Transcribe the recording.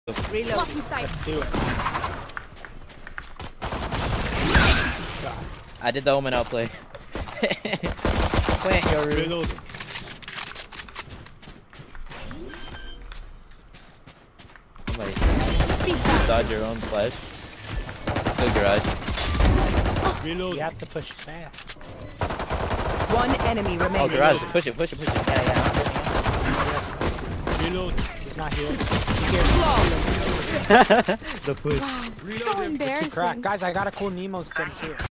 Reload. Let's do it. I did the Omen outplay. Plant your room. Reload. Somebody dodge your own flash. Still garage. Reload. You have to push fast. One enemy Oh, remaining. garage. Push it, push it, push it. Yeah. Reload. He's not here. He's here. Flawless. The push. Wow, so Reloading. embarrassing. Crack. Guys, I got a cool Nemo skin too.